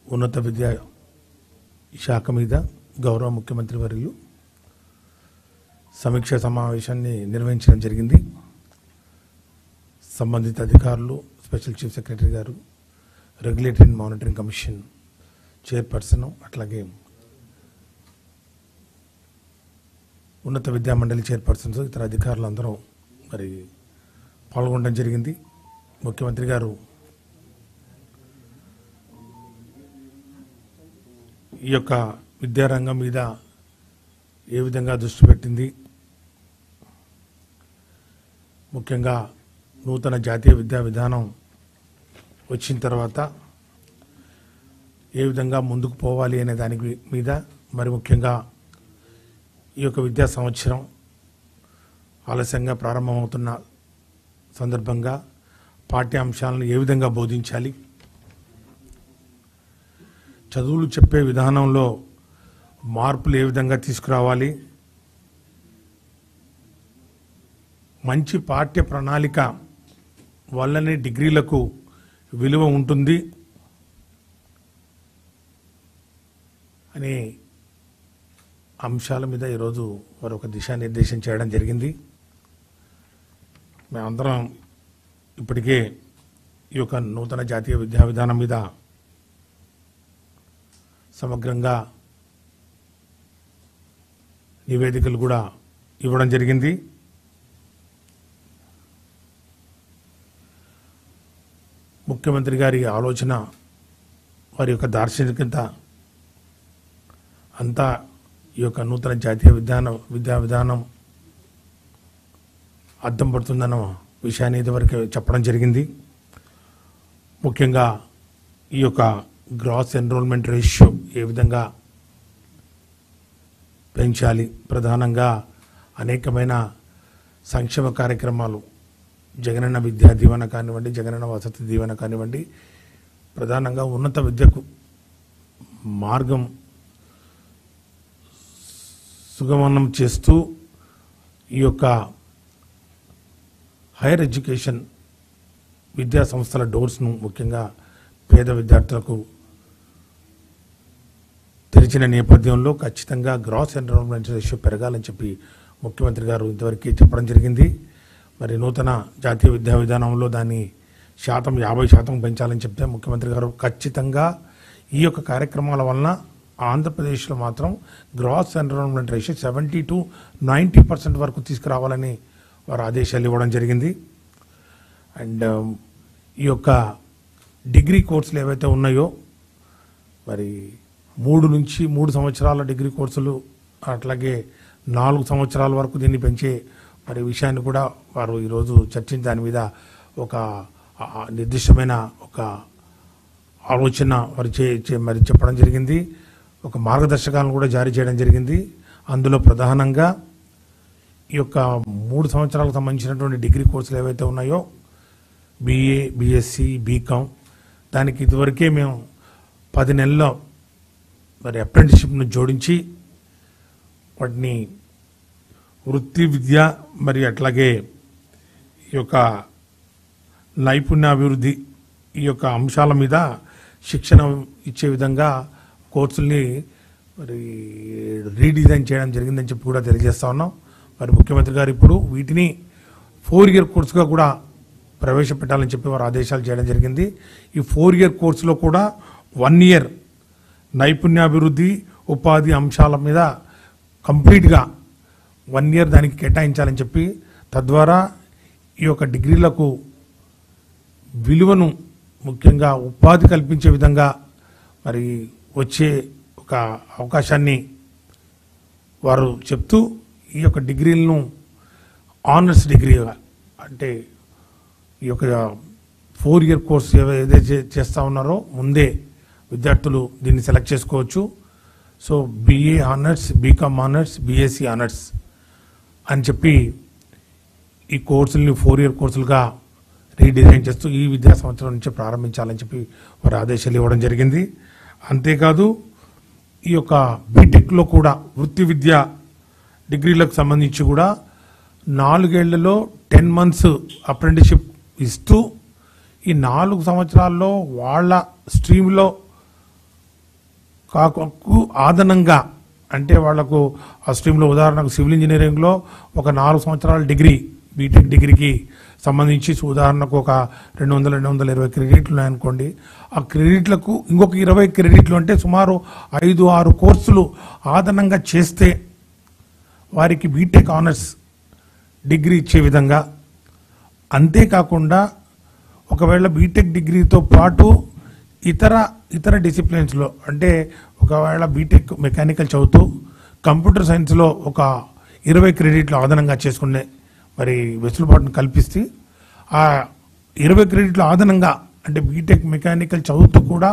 ఉన్నత విద్యా శాఖ మీద గౌరవ ముఖ్యమంత్రి వర్యులు సమీక్ష సమావేశాన్ని నిర్వహించడం జరిగింది. సంబంధిత అధికారులు, స్పెషల్ చీఫ్ సెక్రటరీ గారు, regulatory and monitoring commission chairperson, అట్లాగే ఉన్నత విద్యా మండలి చైర్పర్సన్స్, ఇతర అధికారులు అందరూ మరి పాల్గొనడం జరిగింది. ముఖ్యమంత్రి గారు ఈ యొక్క విద్యారంగం మీద ఏ విధంగా దృష్టి పెట్టింది, ముఖ్యంగా నూతన జాతీయ విద్యా విధానం వచ్చిన తర్వాత ఏ విధంగా ముందుకు పోవాలి అనే దాని మీద, మరి ముఖ్యంగా ఈ యొక్క విద్యా సంవత్సరం ఆలస్యంగా ప్రారంభమవుతున్న సందర్భంగా పాఠ్యాంశాలను ఏ విధంగా బోధించాలి, చదువులు చెప్పే విధానంలో మార్పులు ఏ విధంగా తీసుకురావాలి, మంచి పాఠ్య ప్రణాళిక వల్లనే డిగ్రీలకు విలువ ఉంటుంది అనే అంశాల మీద ఈరోజు వారు ఒక దిశానిర్దేశం చేయడం జరిగింది. మేమందరం ఇప్పటికే ఈ యొక్క నూతన జాతీయ విద్యా విధానం మీద సమగ్రంగా నివేదికలు కూడా ఇవ్వడం జరిగింది. ముఖ్యమంత్రి గారి ఆలోచన, వారి యొక్క దార్శనికత అంతా ఈ యొక్క నూతన జాతీయ విద్యా విధానం అద్దం పడుతుందన్న విషయాన్ని ఇదివరకు చెప్పడం జరిగింది. ముఖ్యంగా ఈ యొక్క గ్రాస్ ఎన్రోల్మెంట్ రేషియో ఏ విధంగా పెంచాలి, ప్రధానంగా అనేకమైన సంక్షేమ కార్యక్రమాలు, జగనన్న విద్యా దీవెన కానివ్వండి, జగనన్న వసతి దీవెన కానివ్వండి, ప్రధానంగా ఉన్నత విద్యకు మార్గం సుగమనం చేస్తూ ఈ యొక్క హైయర్ ఎడ్యుకేషన్ విద్యా సంస్థల డోర్స్ను ముఖ్యంగా పేద విద్యార్థులకు తెరిచిన నేపథ్యంలో ఖచ్చితంగా గ్రాస్ ఎన్రోల్మెంట్ రేషియో పెరగాలని చెప్పి ముఖ్యమంత్రి గారు ఇంతవరకు చెప్పడం జరిగింది. మరి నూతన జాతీయ విద్యా విధానంలో దాన్ని 50% పెంచాలని చెప్తే ముఖ్యమంత్రి గారు ఖచ్చితంగా ఈ యొక్క కార్యక్రమాల వలన ఆంధ్రప్రదేశ్లో మాత్రం గ్రాస్ ఎన్రోల్మెంట్ రేషియో 70 to 90% వరకు తీసుకురావాలని వారు ఆదేశాలు ఇవ్వడం జరిగింది. అండ్ ఈ యొక్క డిగ్రీ కోర్సులు ఏవైతే ఉన్నాయో, మరి 3 సంవత్సరాల డిగ్రీ కోర్సులు, అట్లాగే 4 సంవత్సరాల వరకు దీన్ని పెంచే మరి విషయాన్ని కూడా వారు ఈరోజు చర్చించి దాని మీద ఒక నిర్దిష్టమైన ఒక ఆలోచన మరి మరి చెప్పడం జరిగింది. ఒక మార్గదర్శకాలను కూడా జారీ చేయడం జరిగింది. అందులో ప్రధానంగా ఈ యొక్క 3 సంవత్సరాలకు సంబంధించినటువంటి డిగ్రీ కోర్సులు ఏవైతే ఉన్నాయో, BA, BSc, BCom, దానికి ఇదివరకే మేము 10 నెలల్లో మరి అప్రెంటిస్షిప్ను జోడించి వాటిని వృత్తి విద్య మరి అట్లాగే ఈ యొక్క నైపుణ్యాభివృద్ధి ఈ యొక్క అంశాల మీద శిక్షణ ఇచ్చే విధంగా కోర్సుల్ని మరి రీడిజైన్ చేయడం జరిగిందని చెప్పి కూడా తెలియజేస్తా ఉన్నాం. మరి ముఖ్యమంత్రి గారు ఇప్పుడు వీటిని 4 year కోర్సుగా కూడా ప్రవేశపెట్టాలని చెప్పి వారు ఆదేశాలు చేయడం జరిగింది. ఈ 4 year కోర్సులో కూడా 1 year నైపుణ్యాభివృద్ధి ఉపాధి అంశాల మీద కంప్లీట్గా 1 year దానికి కేటాయించాలని చెప్పి, తద్వారా ఈ యొక్క డిగ్రీలకు విలువను ముఖ్యంగా ఉపాధి కల్పించే విధంగా మరి వచ్చే ఒక అవకాశాన్ని వారు చెప్తూ, ఈ యొక్క డిగ్రీలను ఆనర్స్ డిగ్రీగా, అంటే ఈ యొక్క 4 year కోర్సు ఏదైతే చేస్తూ ఉన్నారో ముందే విద్యార్థులు దీన్ని సెలెక్ట్ చేసుకోవచ్చు. So BA honours, BCom honours, BSc honours అని చెప్పి ఈ కోర్సుల్ని 4 year కోర్సులుగా రీడిజైన్ చేస్తూ ఈ విద్యా సంవత్సరం నుంచి ప్రారంభించాలని చెప్పి వారు ఆదేశాలు ఇవ్వడం జరిగింది. అంతేకాదు ఈ యొక్క బీటెక్లో కూడా వృత్తి విద్యా డిగ్రీలకు సంబంధించి కూడా 4 ఏళ్లలో 10 months అప్రెంటిస్షిప్ ఇస్తూ ఈ 4 సంవత్సరాల్లో వాళ్ళ స్ట్రీమ్లో కాకు ఆదనంగా అంటే వాళ్లకు ఆ స్ట్రీమ్లో ఉదాహరణకు సివిల్ ఇంజనీరింగ్లో ఒక 4 సంవత్సరాల డిగ్రీ బీటెక్ డిగ్రీకి సంబంధించి ఉదాహరణకు ఒక 200-220 క్రెడిట్లు ఉన్నాయనుకోండి. ఆ క్రెడిట్లకు ఇంకొక 20 క్రెడిట్లు అంటే సుమారు 5-6 కోర్సులు ఆదనంగా చేస్తే వారికి బీటెక్ ఆనర్స్ డిగ్రీ ఇచ్చే విధంగా, అంతేకాకుండా ఒకవేళ బీటెక్ డిగ్రీతో పాటు ఇతర డిసిప్లిన్స్లో అంటే ఒకవేళ బీటెక్ మెకానికల్ చదువుతూ కంప్యూటర్ సైన్స్లో ఒక 20 క్రెడిట్లు ఆదనంగా చేసుకునే మరి వెసులుబాటును కల్పిస్తే ఆ 20 క్రెడిట్లు ఆదనంగా అంటే బీటెక్ మెకానికల్ చదువుతూ కూడా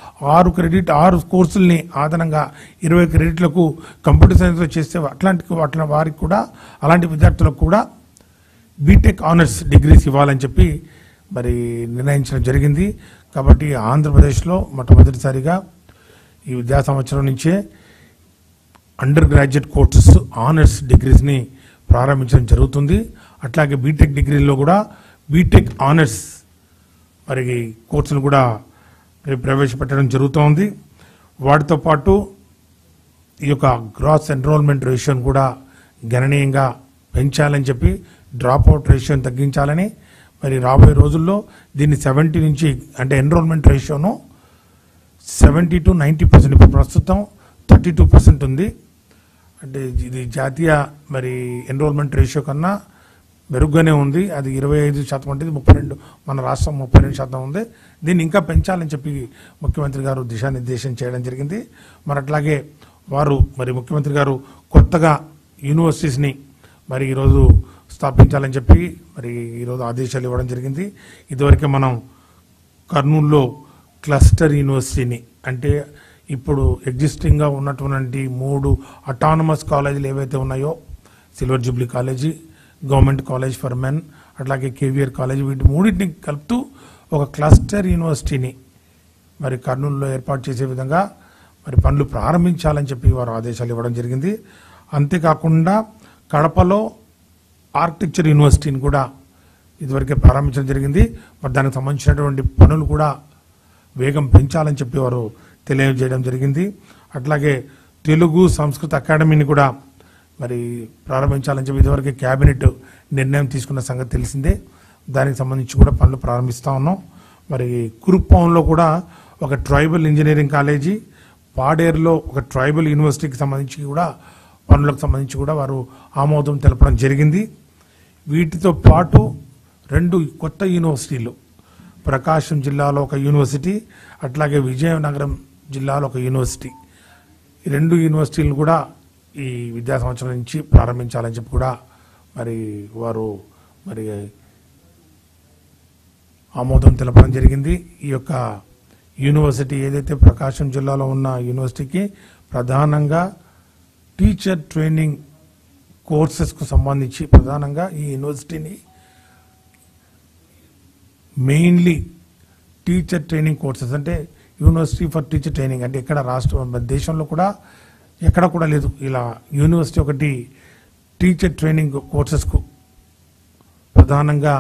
6 కోర్సుల్ని ఆదనంగా 20 క్రెడిట్లకు కంప్యూటర్ సైన్స్లో చేస్తే అట్లాంటి వారికి కూడా అలాంటి విద్యార్థులకు కూడా బీటెక్ ఆనర్స్ డిగ్రీస్ ఇవ్వాలని చెప్పి మరి నిర్ణయించడం జరిగింది. కాబట్టి ఆంధ్రప్రదేశ్లో మొట్టమొదటిసారిగా ఈ విద్యా సంవత్సరం నుంచే అండర్ గ్రాడ్యుయేట్ కోర్సెస్ ఆనర్స్ డిగ్రీస్ని ప్రారంభించడం జరుగుతుంది. అట్లాగే బీటెక్ డిగ్రీలో కూడా బీటెక్ ఆనర్స్ మరి కోర్సును కూడా ప్రవేశపెట్టడం జరుగుతోంది. వాటితో పాటు ఈ యొక్క గ్రాస్ ఎన్రోల్మెంట్ రేషియోను కూడా గణనీయంగా పెంచాలని చెప్పి డ్రాప్ అవుట్ రేషియోను తగ్గించాలని మరి రాబోయే రోజుల్లో దీన్ని 70 నుంచి అంటే ఎన్రోల్మెంట్ రేషియోను 70 to 90%, ఇప్పుడు ప్రస్తుతం 32% ఉంది. అంటే ఇది జాతీయ మరి ఎన్రోల్మెంట్ రేషియో కన్నా మెరుగ్గానే ఉంది. అది 25% అంటే 32, మన రాష్ట్రం 32% ఉంది. దీన్ని ఇంకా పెంచాలని చెప్పి ముఖ్యమంత్రి గారు దిశానిర్దేశం చేయడం జరిగింది. మరి అట్లాగే మరి ముఖ్యమంత్రి గారు కొత్తగా యూనివర్సిటీస్ని మరి ఈరోజు స్థాపించాలని చెప్పి మరి ఈరోజు ఆదేశాలు ఇవ్వడం జరిగింది. ఇదివరకే మనం కర్నూలులో క్లస్టర్ యూనివర్సిటీని అంటే ఇప్పుడు ఎగ్జిస్టింగ్గా ఉన్నటువంటి 3 అటానమస్ కాలేజీలు ఏవైతే ఉన్నాయో silver jubilee college, government college for men, అట్లాగే కేవీఆర్ కాలేజీ, వీటి మూడింటిని కలుపుతూ ఒక క్లస్టర్ యూనివర్సిటీని మరి కర్నూలులో ఏర్పాటు చేసే విధంగా మరి పనులు ప్రారంభించాలని చెప్పి వారు ఆదేశాలు ఇవ్వడం జరిగింది. అంతేకాకుండా కడపలో ఆర్కిటెక్చర్ యూనివర్సిటీని కూడా ఇదివరకే ప్రారంభించడం జరిగింది. మరి దానికి సంబంధించినటువంటి పనులు కూడా వేగం పెంచాలని చెప్పి వారు తెలియజేయడం జరిగింది. అట్లాగే తెలుగు సంస్కృత అకాడమీని కూడా మరి ప్రారంభించాలని చెప్పి ఇదివరకే క్యాబినెట్ నిర్ణయం తీసుకున్న సంగతి తెలిసిందే. దానికి సంబంధించి కూడా పనులు ప్రారంభిస్తూ ఉన్నాం. మరి కురుప్పంలో కూడా ఒక ట్రైబల్ ఇంజనీరింగ్ కాలేజీ, పాడేరులో ఒక ట్రైబల్ యూనివర్సిటీకి సంబంధించి కూడా పనులకు సంబంధించి కూడా వారు ఆమోదం తెలపడం జరిగింది. వీటితో పాటు 2 కొత్త యూనివర్సిటీలు, ప్రకాశం జిల్లాలో ఒక యూనివర్సిటీ, అట్లాగే విజయనగరం జిల్లాలో ఒక యూనివర్సిటీ, ఈ 2 యూనివర్సిటీలు కూడా ఈ విద్యా సంవత్సరం నుంచి ప్రారంభించాలని చెప్పి కూడా మరి వారు మరి ఆమోదం తెలపడం జరిగింది. ఈ యొక్క యూనివర్సిటీ ఏదైతే ప్రకాశం జిల్లాలో ఉన్న యూనివర్సిటీకి ప్రధానంగా టీచర్ ట్రైనింగ్ కోర్సెస్కు సంబంధించి ప్రధానంగా ఈ యూనివర్సిటీని మెయిన్లీ టీచర్ ట్రైనింగ్ కోర్సెస్ అంటే యూనివర్సిటీ ఫర్ టీచర్ ట్రైనింగ్ అంటే ఇక్కడ దేశంలో కూడా ఎక్కడ కూడా లేదు ఇలా యూనివర్సిటీ ఒకటి టీచర్ ట్రైనింగ్ కోర్సెస్కు ప్రధానంగా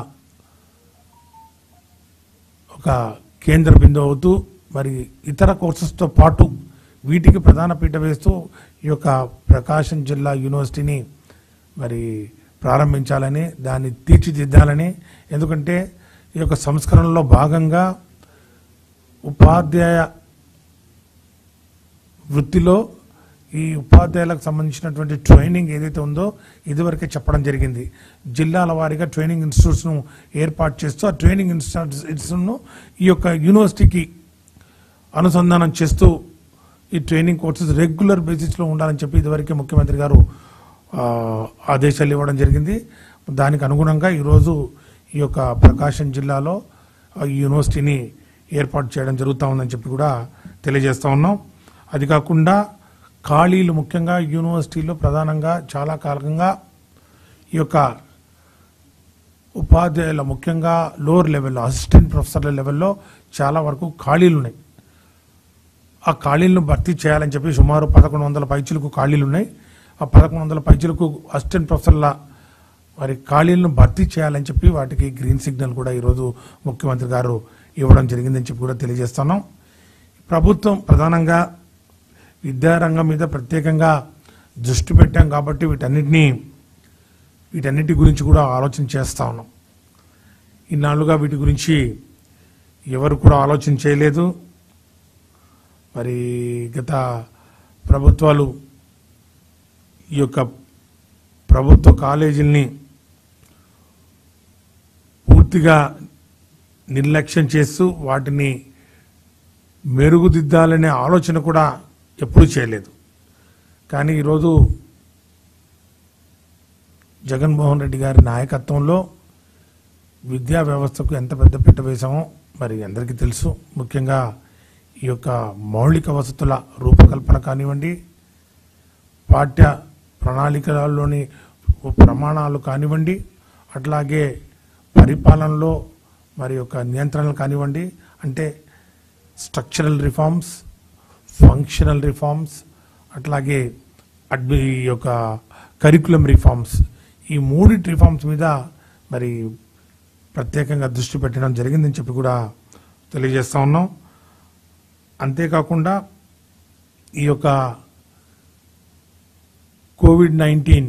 ఒక కేంద్ర బిందువు అవుతూ మరి ఇతర కోర్సెస్తో పాటు వీటికి ప్రధాన పీట వేస్తూ ఈ యొక్క ప్రకాశం జిల్లా యూనివర్సిటీని మరి ప్రారంభించాలని, దాన్ని తీర్చిదిద్దాలని, ఎందుకంటే ఈ యొక్క సంస్కరణలో భాగంగా ఉపాధ్యాయ వృత్తిలో ఈ ఉపాధ్యాయులకు సంబంధించినటువంటి ట్రైనింగ్ ఏదైతే ఉందో ఇదివరకే చెప్పడం జరిగింది. జిల్లాల వారీగా ట్రైనింగ్ ఇన్స్టిట్యూట్స్ను ఏర్పాటు చేస్తూ ఆ ట్రైనింగ్ ఇన్స్టిట్యూట్స్ను ఈ యొక్క యూనివర్సిటీకి అనుసంధానం చేస్తూ ఈ ట్రైనింగ్ కోర్సెస్ రెగ్యులర్ బేసిస్లో ఉండాలని చెప్పి ఇదివరకే ముఖ్యమంత్రి గారు ఆదేశాలు ఇవ్వడం జరిగింది. దానికి అనుగుణంగా ఈరోజు ఈ యొక్క ప్రకాశం జిల్లాలో ఈ యూనివర్సిటీని ఏర్పాటు చేయడం జరుగుతూ ఉందని చెప్పి కూడా తెలియజేస్తూ ఉన్నాం. అది కాకుండా ఖాళీలు ముఖ్యంగా యూనివర్సిటీలో ప్రధానంగా చాలా కాలంగా ఈ యొక్క ఉపాధ్యాయుల ముఖ్యంగా లోవర్ లెవెల్లో అసిస్టెంట్ ప్రొఫెసర్ల లెవెల్లో చాలా వరకు ఖాళీలు ఉన్నాయి. ఆ ఖాళీలను భర్తీ చేయాలని చెప్పి సుమారు 1100 పైచీలకు ఖాళీలు ఉన్నాయి. ఆ 1100 పైచీలకు అసిస్టెంట్ ప్రొఫెసర్ల మరి ఖాళీలను భర్తీ చేయాలని చెప్పి వాటికి గ్రీన్ సిగ్నల్ కూడా ఈరోజు ముఖ్యమంత్రి గారు ఇవ్వడం జరిగిందని చెప్పి కూడా తెలియజేస్తున్నాం. ప్రభుత్వం ప్రధానంగా విద్యారంగం మీద ప్రత్యేకంగా దృష్టి పెట్టాం కాబట్టి వీటన్నిటి గురించి కూడా ఆలోచన చేస్తా ఉన్నాం. ఇన్నాళ్ళుగా వీటి గురించి ఎవరు కూడా ఆలోచన చేయలేదు. మరి గత ప్రభుత్వాలు ఈ యొక్క ప్రభుత్వ కాలేజీల్ని పూర్తిగా నిర్లక్ష్యం చేస్తూ వాటిని మెరుగుదిద్దాలనే ఆలోచన కూడా ఎప్పుడూ చేయలేదు. కానీ ఈరోజు జగన్మోహన్ రెడ్డి గారి నాయకత్వంలో విద్యా వ్యవస్థకు ఎంత పెద్ద పీట వేశామో మరి అందరికీ తెలుసు. ముఖ్యంగా ఈ యొక్క మౌలిక వసతుల రూపకల్పన కానివ్వండి, పాఠ్య ప్రణాళికలోని ప్రమాణాలు కానివ్వండి, అట్లాగే పరిపాలనలో మరి యొక్క నియంత్రణలు కానివ్వండి, అంటే స్ట్రక్చరల్ రిఫార్మ్స్, ఫంక్షనల్ రిఫార్మ్స్, అట్లాగే ఈ యొక్క కరికులం రిఫార్మ్స్, ఈ మూడిటి రిఫార్మ్స్ మీద మరి ప్రత్యేకంగా దృష్టి పెట్టడం జరిగిందని చెప్పి కూడా తెలియజేస్తా ఉన్నాం. అంతేకాకుండా ఈ యొక్క కోవిడ్-19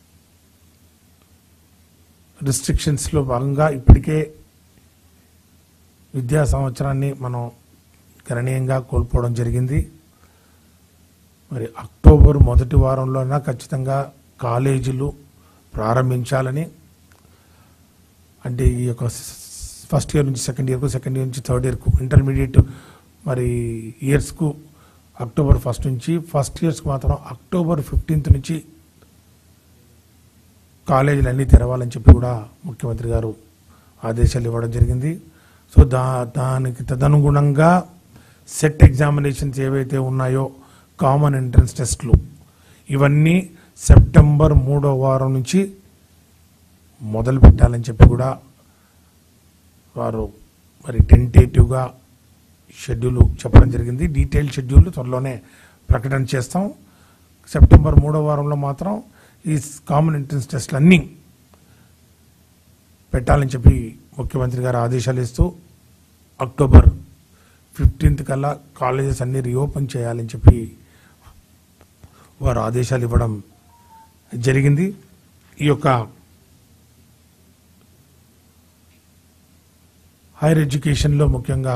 రిస్ట్రిక్షన్స్లో భాగంగా ఇప్పటికే విద్యా సంవత్సరాన్ని మనం గణనీయంగా కోల్పోవడం జరిగింది. మరి అక్టోబర్ మొదటి వారంలోనే ఖచ్చితంగా కాలేజీలు ప్రారంభించాలని, అంటే ఈ యొక్క ఫస్ట్ ఇయర్ నుంచి సెకండ్ ఇయర్కు, సెకండ్ ఇయర్ నుంచి థర్డ్ ఇయర్కు, ఇంటర్మీడియట్ మరి ఇయర్స్కు అక్టోబర్ 1 నుంచి, ఫస్ట్ ఇయర్స్కి మాత్రం అక్టోబర్ 15 నుంచి కాలేజీలు అన్నీ తెరవాలని చెప్పి కూడా ముఖ్యమంత్రి గారు ఆదేశాలు ఇవ్వడం జరిగింది. సో దానికి తదనుగుణంగా సెట్ ఎగ్జామినేషన్స్ ఏవైతే ఉన్నాయో, కామన్ ఎంట్రన్స్ టెస్ట్లు, ఇవన్నీ సెప్టెంబర్ 3వ వారం నుంచి మొదలు పెట్టాలని చెప్పి కూడా వారు మరి టెంటేటివ్గా షెడ్యూల్ చెప్పడం జరిగింది. డీటెయిల్ షెడ్యూల్ త్వరలోనే ప్రకటన చేస్తాం. సెప్టెంబర్ 3వ వారంలో మాత్రం ఈ కామన్ ఎంట్రన్స్ టెస్ట్లు అన్నీ పెట్టాలని చెప్పి ముఖ్యమంత్రి గారు ఆదేశాలు ఇస్తూ అక్టోబర్ 15 కల్లా కాలేజెస్ అన్నీ రీఓపెన్ చేయాలని చెప్పి వారు ఆదేశాలు ఇవ్వడం జరిగింది. ఈ యొక్క హైయర్ ఎడ్యుకేషన్లో ముఖ్యంగా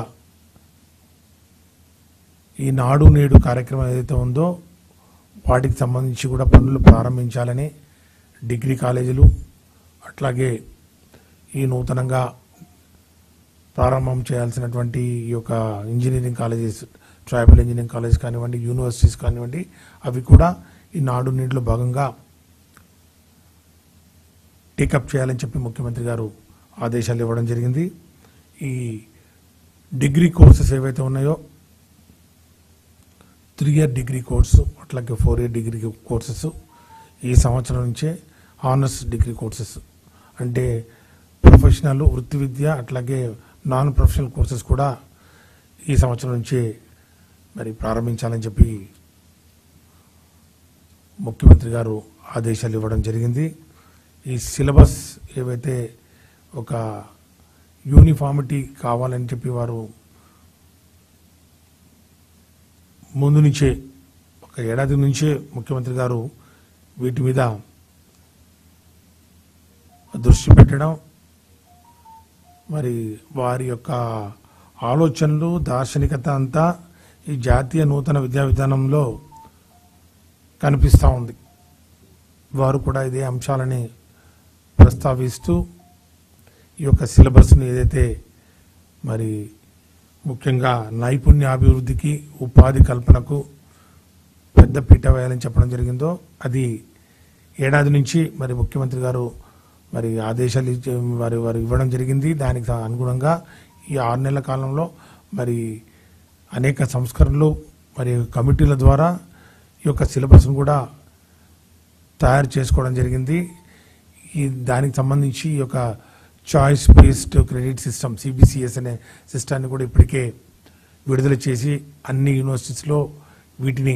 ఈ నాడు నేడు కార్యక్రమం ఏదైతే ఉందో వాటికి సంబంధించి కూడా పనులు ప్రారంభించాలని డిగ్రీ కాలేజీలు, అట్లాగే ఈ నూతనంగా ప్రారంభం చేయాల్సినటువంటి ఈ యొక్క engineering colleges, tribal engineering college కానివ్వండి, యూనివర్సిటీస్ కానివ్వండి, అవి కూడా ఈ నాడు నేడులో భాగంగా టేకప్ చేయాలని చెప్పి ముఖ్యమంత్రి గారు ఆదేశాలు ఇవ్వడం జరిగింది. ఈ డిగ్రీ కోర్సెస్ ఏవైతే ఉన్నాయో 3 ఇయర్ డిగ్రీ కోర్సు, అట్లాగే 4 ఇయర్ డిగ్రీ కోర్సెస్, ఈ సంవత్సరం నుంచే ఆనర్స్ డిగ్రీ కోర్సెస్, అంటే ప్రొఫెషనల్ వృత్తి విద్య అట్లాగే నాన్ ప్రొఫెషనల్ కోర్సెస్ కూడా ఈ సంవత్సరం నుంచే మరి ప్రారంభించాలని చెప్పి ముఖ్యమంత్రి గారు ఆదేశాలు ఇవ్వడం జరిగింది. ఈ సిలబస్ ఏవైతే ఒక యూనిఫామిటీ కావాలని చెప్పి వారు ముందు నుంచే ఒక ఏడాది నుంచే ముఖ్యమంత్రి గారు వీటి మీద దృష్టి పెట్టడం, మరి వారి యొక్క ఆలోచనలు, దార్శనికత అంతా ఈ జాతీయ నూతన విద్యా విధానంలో కనిపిస్తూ ఉంది. వారు కూడా ఇదే అంశాలని ప్రస్తావిస్తూ ఈ యొక్క సిలబస్ని ఏదైతే మరి ముఖ్యంగా నైపుణ్యాభివృద్ధికి, ఉపాధి కల్పనకు పెద్ద పీట వేయాలని చెప్పడం జరిగిందో అది ఏడాది నుంచి మరి ముఖ్యమంత్రి గారు మరి ఆదేశాలు వారు ఇవ్వడం జరిగింది. దానికి అనుగుణంగా ఈ 6 నెలల కాలంలో మరి అనేక సంస్కరణలు మరి కమిటీల ద్వారా ఈ యొక్క సిలబస్ను కూడా తయారు చేసుకోవడం జరిగింది. దానికి సంబంధించి ఈ యొక్క choice based credit system, CBCS అనే సిస్టాన్ని కూడా ఇప్పటికే విడుదల చేసి అన్ని యూనివర్సిటీస్లో వీటిని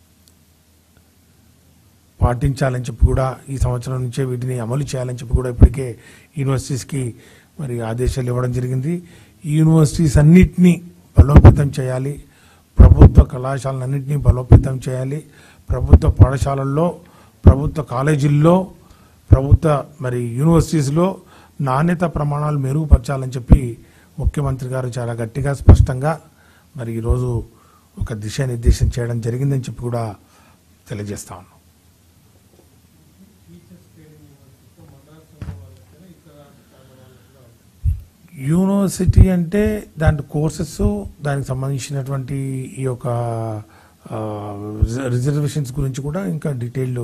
పాటించాలని చెప్పి కూడా ఈ సంవత్సరం నుంచే వీటిని అమలు చేయాలని చెప్పి కూడా ఇప్పటికే యూనివర్సిటీస్కి మరి ఆదేశాలు ఇవ్వడం జరిగింది. ఈ యూనివర్సిటీస్ అన్నిటినీ బలోపేతం చేయాలి, ప్రభుత్వ కళాశాలన్నింటినీ బలోపేతం చేయాలి. ప్రభుత్వ పాఠశాలల్లో, ప్రభుత్వ కాలేజీల్లో, ప్రభుత్వ యూనివర్సిటీస్లో నాణ్యత ప్రమాణాలు మెరుగుపరచాలని చెప్పి ముఖ్యమంత్రి గారు చాలా గట్టిగా స్పష్టంగా ఈరోజు ఒక దిశానిర్దేశం చేయడం జరిగిందని చెప్పి కూడా తెలియజేస్తా ఉన్నాం. యూనివర్సిటీ అంటే దాని కోర్సెస్, దానికి సంబంధించినటువంటి ఈ యొక్క రిజర్వేషన్స్ గురించి కూడా ఇంకా డీటెయిల్డ్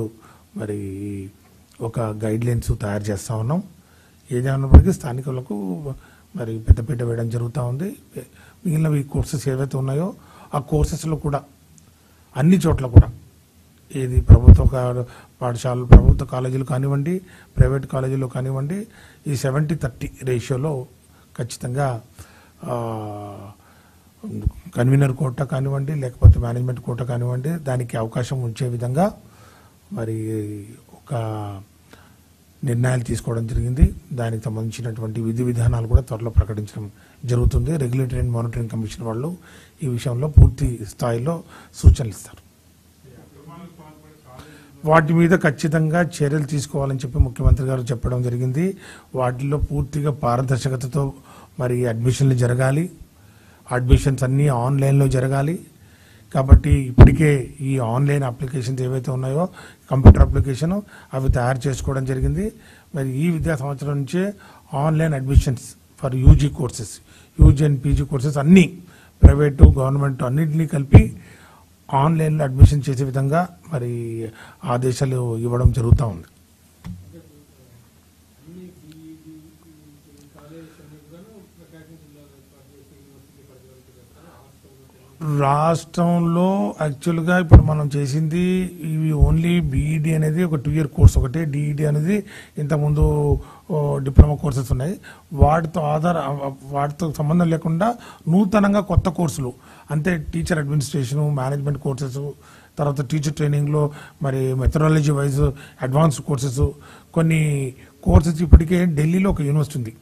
ఒక గైడ్ లైన్స్ తయారు చేస్తూ ఉన్నాం. ఏదైనప్పటికీ స్థానికులకు పెద్దపీట వేయడం జరుగుతూ ఉంది. మిగిలిన ఈ కోర్సెస్ ఏవైతే ఉన్నాయో ఆ కోర్సెస్లో కూడా అన్ని చోట్ల కూడా ఏది ప్రభుత్వ పాఠశాలలు, ప్రభుత్వ కాలేజీలు కానివ్వండి, ప్రైవేట్ కాలేజీలు కానివ్వండి, ఈ 70-30 రేషియోలో ఖచ్చితంగా కన్వీనర్ కోటా కానివ్వండి, లేకపోతే మేనేజ్మెంట్ కోటా కానివ్వండి, దానికి అవకాశం ఉంచే విధంగా ఒక నిర్ణయాలు తీసుకోవడం జరిగింది. దానికి సంబంధించినటువంటి విధి విధానాలు కూడా త్వరలో ప్రకటించడం జరుగుతుంది. రెగ్యులేటరీ అండ్ మానిటరింగ్ కమిషన్ వాళ్ళు ఈ విషయంలో పూర్తి స్థాయిలో సూచనలు ఇస్తారు. వాటి మీద ఖచ్చితంగా చర్యలు తీసుకోవాలని చెప్పి ముఖ్యమంత్రి గారు చెప్పడం జరిగింది. వాటిలో పూర్తిగా పారదర్శకతతో అడ్మిషన్లు జరగాలి. అడ్మిషన్స్ అన్నీ ఆన్లైన్లో జరగాలి. కాబట్టి ఇప్పటికే ఈ ఆన్లైన్ అప్లికేషన్స్ ఏవైతే ఉన్నాయో, కంప్యూటర్ అప్లికేషన్ అవి తయారు చేసుకోవడం జరిగింది. ఈ విద్యా సంవత్సరం నుంచే online admissions for UG courses, UG and PG courses అన్నీ ప్రైవేటు, గవర్నమెంట్ అన్నింటినీ కలిపి ఆన్లైన్లో అడ్మిషన్ చేసే విధంగా ఆదేశాలు ఇవ్వడం జరుగుతూ ఉంది. రాష్ట్రంలో యాక్చువల్గా ఇప్పుడు మనం చేసింది ఇవి ఓన్లీ బీఈడి అనేది ఒక 2 year కోర్స్ ఒకటే, డిఈడి అనేది ఇంతకుముందు డిప్లొమా కోర్సెస్ ఉన్నాయి. వాటితో సంబంధం లేకుండా నూతనంగా కొత్త కోర్సులు అంటే టీచర్ అడ్మినిస్ట్రేషను, మేనేజ్మెంట్ కోర్సెస్, తర్వాత టీచర్ ట్రైనింగ్లో మెథడాలజీ వైజ్ అడ్వాన్స్డ్ కోర్సెస్, కొన్ని కోర్సెస్ ఇప్పటికే ఢిల్లీలో ఒక యూనివర్సిటీ ఉంది.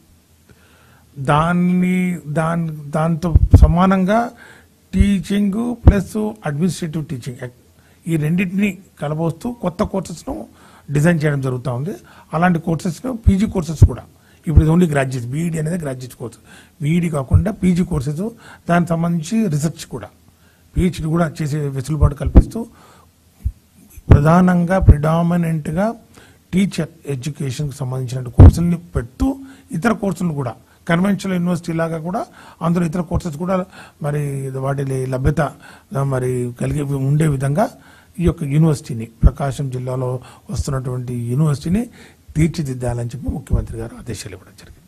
దాంతో సమానంగా టీచింగ్ ప్లస్ అడ్మినిస్ట్రేటివ్ టీచింగ్ ఈ రెండింటిని కలబోస్తూ కొత్త కోర్సెస్ను డిజైన్ చేయడం జరుగుతూ ఉంది. అలాంటి కోర్సెస్ను పీజీ కోర్సెస్ కూడా ఇప్పుడు ఓన్లీ గ్రాడ్యుయేట్, బీఈడి అనేది గ్రాడ్యుయేట్ కోర్సు, బీఈడి కాకుండా పీజీ కోర్సెస్, దానికి సంబంధించి రీసెర్చ్ కూడా, పిహెచ్డి కూడా చేసే వెసులుబాటు కల్పిస్తూ ప్రిడామినెంట్గా టీచర్ ఎడ్యుకేషన్కి సంబంధించిన కోర్సుల్ని పెడుతూ ఇతర కోర్సులను కూడా కన్వెన్షనల్ యూనివర్సిటీ లాగా కూడా అందులో ఇతర కోర్సెస్ కూడా వాటి లభ్యత కలిగి ఉండే విధంగా ఈ యొక్క యూనివర్సిటీని, ప్రకాశం జిల్లాలో వస్తున్నటువంటి యూనివర్సిటీని తీర్చిదిద్దాలని చెప్పి ముఖ్యమంత్రి గారు ఆదేశాలు ఇవ్వడం జరిగింది.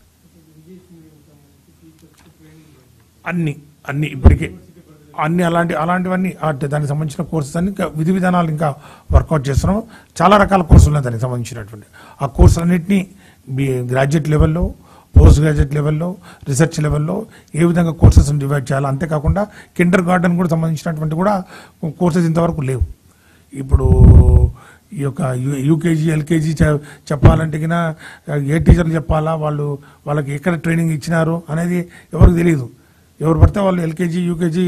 అన్ని ఇప్పటికే అలాంటివన్నీ దానికి సంబంధించిన కోర్సెస్ అన్ని విధి విధానాలు ఇంకా వర్కౌట్ చేస్తున్నాము. చాలా రకాల కోర్సులు ఉన్నాయి దానికి సంబంధించినటువంటి. ఆ కోర్సులన్నింటినీ గ్రాడ్యుయేట్ లెవెల్లో, పోస్ట్ గ్రాడ్యుయేట్ లెవెల్లో, రీసెర్చ్ లెవెల్లో ఏ విధంగా కోర్సెస్ని డివైడ్ చేయాలి. అంతేకాకుండా కిండర్ గార్డెన్ కూడా సంబంధించినటువంటి కూడా కోర్సెస్ ఇంతవరకు లేవు. ఇప్పుడు ఈ యొక్క యూకేజీ, ఎల్కేజీ చెప్పాలంటే కినా ఏ టీచర్లు చెప్పాలా, వాళ్ళకి ఎక్కడ ట్రైనింగ్ ఇచ్చినారు అనేది ఎవరికి తెలియదు. ఎవరు పడితే వాళ్ళు ఎల్కేజీ, యూకేజీ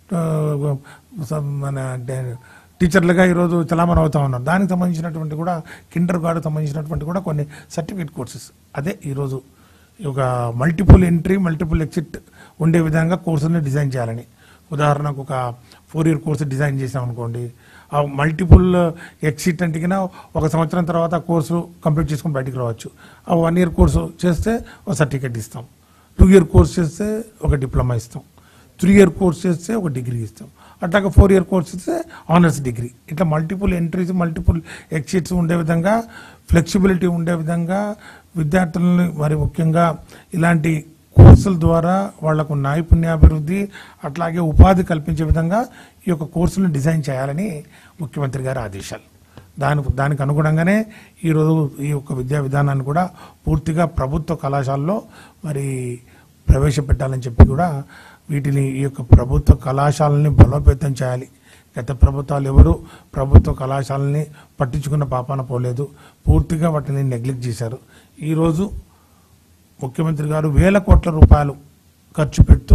టీచర్లుగా ఈరోజు చలామణి అవుతా ఉన్నారు. దానికి సంబంధించినటువంటి కూడా కిండర్ గార్డెన్ సంబంధించినటువంటి కూడా కొన్ని సర్టిఫికేట్ కోర్సెస్ అదే ఈరోజు ఒక మల్టిపుల్ ఎంట్రీ, మల్టిపుల్ ఎగ్జిట్ ఉండే విధంగా కోర్సుని డిజైన్ చేయాలని. ఉదాహరణకు ఒక 4 year కోర్సు డిజైన్ చేసాం అనుకోండి, ఆ మల్టిపుల్ ఎగ్జిట్ అంటే కింద 1 సంవత్సరం తర్వాత ఆ కోర్సు కంప్లీట్ చేసుకొని బయటికి రావచ్చు. ఆ 1 year కోర్సు చేస్తే ఒక సర్టిఫికేట్ ఇస్తాం, 2 year కోర్స్ చేస్తే ఒక డిప్లొమా ఇస్తాం, 3 year కోర్స్ చేస్తే ఒక డిగ్రీ ఇస్తాం, అట్లాగే 4 year కోర్స్ చేస్తే ఆనర్స్ డిగ్రీ. ఇట్లా మల్టిపుల్ ఎంట్రీస్, మల్టిపుల్ ఎగ్జిట్స్ ఉండే విధంగా, ఫ్లెక్సిబిలిటీ ఉండే విధంగా విద్యార్థులని ముఖ్యంగా ఇలాంటి కోర్సుల ద్వారా వాళ్లకు నైపుణ్యాభివృద్ధి అట్లాగే ఉపాధి కల్పించే విధంగా ఈ యొక్క కోర్సులను డిజైన్ చేయాలని ముఖ్యమంత్రి గారి ఆదేశాలు. దానికి అనుగుణంగానే ఈరోజు ఈ యొక్క విద్యా విధానాన్ని కూడా పూర్తిగా ప్రభుత్వ కళాశాలలో ప్రవేశపెట్టాలని చెప్పి కూడా వీటిని ఈ యొక్క ప్రభుత్వ కళాశాలని బలోపేతం చేయాలి. గత ప్రభుత్వాలు ఎవరు ప్రభుత్వ కళాశాలని పట్టించుకున్న పాపాన పోలేదు, పూర్తిగా వాటిని నెగ్లెక్ట్ చేశారు. ఈరోజు ముఖ్యమంత్రి గారు వేల కోట్ల రూపాయలు ఖర్చు పెడుతూ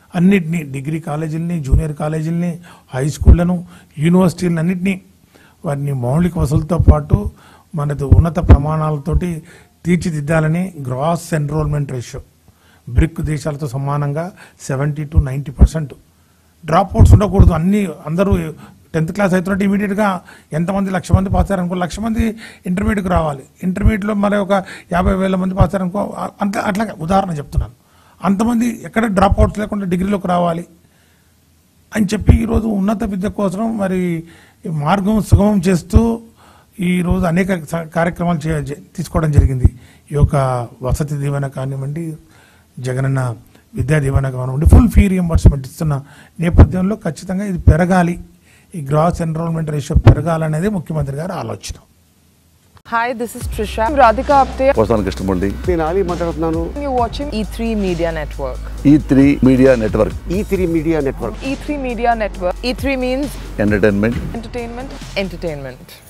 అన్నిటినీ డిగ్రీ కాలేజీలని, జూనియర్ కాలేజీలని, హై స్కూళ్లను, యూనివర్సిటీలను అన్నింటినీ వారిని మౌలిక వసతులతో పాటు మనది ఉన్నత ప్రమాణాలతోటి తీర్చిదిద్దాలని గ్రాస్ ఎన్రోల్మెంట్ రేషియో బ్రిక్ దేశాలతో సమానంగా 70 to 90% డ్రాప్ అవుట్స్ ఉండకూడదు. అందరూ 10th క్లాస్ అవుతున్నట్టు ఇమీడియట్గా ఎంతమంది 1,00,000 మంది పాస్ అయ్యారనుకో 1,00,000 మంది ఇంటర్మీడియట్కి రావాలి. ఇంటర్మీడియట్లో మరి ఒక 50,000 మంది పాస్ అయ్యారనుకో అట్లా ఉదాహరణ చెప్తున్నాను. అంతమంది ఎక్కడ డ్రాప్ అవుట్స్ లేకుండా డిగ్రీలోకి రావాలి అని చెప్పి ఈరోజు ఉన్నత విద్య కోసం మరి మార్గం సుగమం చేస్తూ ఈరోజు అనేక కార్యక్రమాలు తీసుకోవడం జరిగింది. ఈ యొక్క వసతి దీవెన కానివ్వండి, జగనన్న విద్యా దీవెన కానివ్వండి, ఫుల్ ఫీ రియంబర్స్మెంట్ ఇస్తున్న నేపథ్యంలో ఖచ్చితంగా ఇది పెరగాలి, ఈ గ్రాస్ ఎన్రోల్మెంట్ రేషియో పెరగాలనేది ముఖ్యమంత్రి గారి ఆలోచన. Hi, this is Trisha. I'm Radhika Apte. Vasan Krishnamurthy. నేను ఆలీ మాట్లాడుతున్నాను. You're watching E3 Media Network. E3 Media Network. E3 Media Network. E3 Media Network. E3 means Entertainment. entertainment.